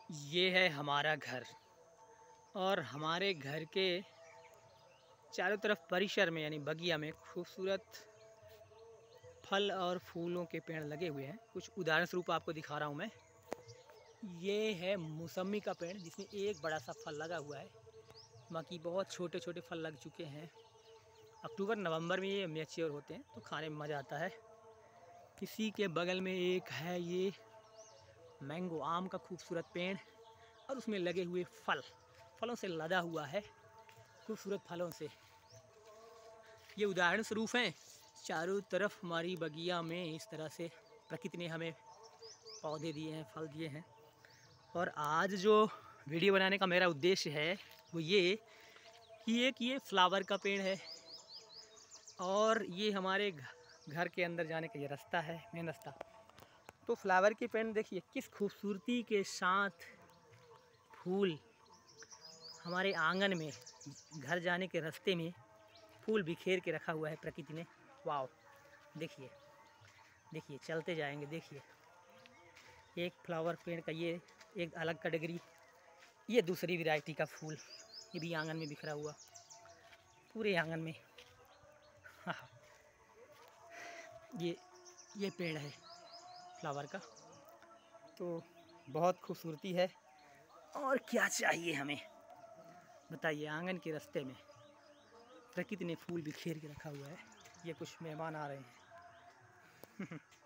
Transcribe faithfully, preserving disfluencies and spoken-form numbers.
ये है हमारा घर और हमारे घर के चारों तरफ परिसर में यानी बगिया में खूबसूरत फल और फूलों के पेड़ लगे हुए हैं। कुछ उदाहरण स्वरूप आपको दिखा रहा हूँ मैं। ये है मौसमी का पेड़ जिसमें एक बड़ा सा फल लगा हुआ है, बाकी बहुत छोटे छोटे फल लग चुके हैं। अक्टूबर नवंबर में ये मैच्योर होते हैं तो खाने में मज़ा आता है। इसी के बगल में एक है ये मैंगो आम का खूबसूरत पेड़ और उसमें लगे हुए फल फलों से लदा हुआ है, खूबसूरत फलों से। ये उदाहरण स्वरूप हैं। चारों तरफ हमारी बगिया में इस तरह से प्रकृति ने हमें पौधे दिए हैं, फल दिए हैं। और आज जो वीडियो बनाने का मेरा उद्देश्य है वो ये कि एक ये फ्लावर का पेड़ है और ये हमारे घर के अंदर जाने का ये रास्ता है, मेन रास्ता। तो फ्लावर के पेड़ देखिए किस खूबसूरती के साथ फूल हमारे आंगन में, घर जाने के रास्ते में फूल बिखेर के रखा हुआ है प्रकृति ने। वाह, देखिए देखिए चलते जाएंगे। देखिए एक फ्लावर पेड़ का ये एक अलग कैटेगरी, ये दूसरी वैरायटी का फूल, ये भी आंगन में बिखरा हुआ पूरे आंगन में। हाँ, ये ये पेड़ है फ्लावर का। तो बहुत खूबसूरती है और क्या चाहिए हमें बताइए। आंगन के रास्ते में प्रकृति ने फूल बिखेर के रखा हुआ है। ये कुछ मेहमान आ रहे हैं।